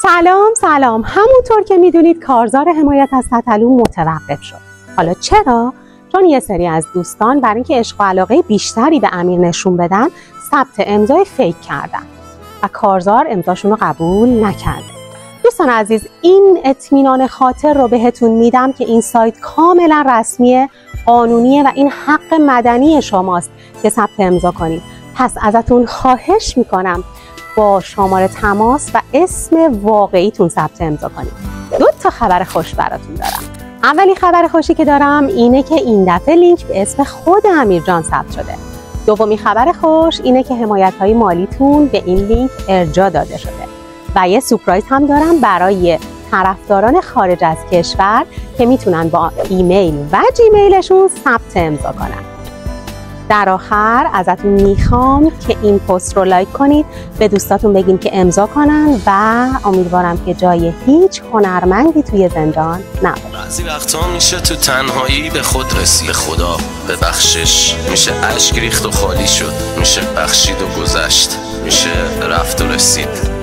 سلام. همونطور که میدونید کارزار حمایت از تتلو متوقف شد. حالا چرا؟ چون یه سری از دوستان برای اینکه عشق و علاقه بیشتری به امیر نشون بدن ثبت امضای فیک کردن و کارزار امضاشون رو قبول نکرد. دوستان عزیز، این اطمینان خاطر رو بهتون میدم که این سایت کاملا رسمیه، قانونیه و این حق مدنی شماست که ثبت امضا کنید. پس ازتون خواهش میکنم با شماره تماس و اسم واقعیتون ثبت امضا کنید. 2 تا خبر خوش براتون دارم. اولی خبر خوشی که دارم اینه که این دفعه لینک به اسم خود امیر جان ثبت شده. دومی خبر خوش اینه که حمایت‌های مالیتون به این لینک ارجاع داده شده. و یه سورپرایز هم دارم برای طرفداران خارج از کشور که میتونن با ایمیل و جیمیلشون ثبت امضا کنن. در آخر ازتون میخوام که این پست رو لایک کنید، به دوستاتون بگین که امضا کنن و امیدوارم که جای هیچ هنرمندی توی زندان نباشه. بعضی وقتا میشه تو تنهایی به خود رسید، به خدا به بخشش، میشه اشک ریخت و خالی شد، میشه بخشید و گذشت، میشه رفت و رسید.